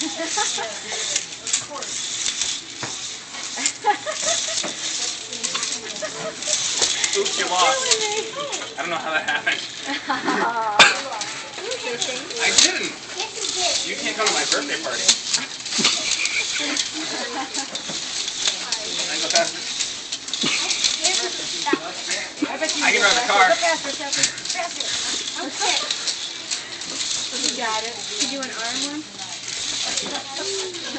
Oops, you lost. I don't know how that happened. I didn't. You can't come to my birthday party. I go faster. I can drive the car. Go faster, faster. Okay. You got it. Can you do an arm one?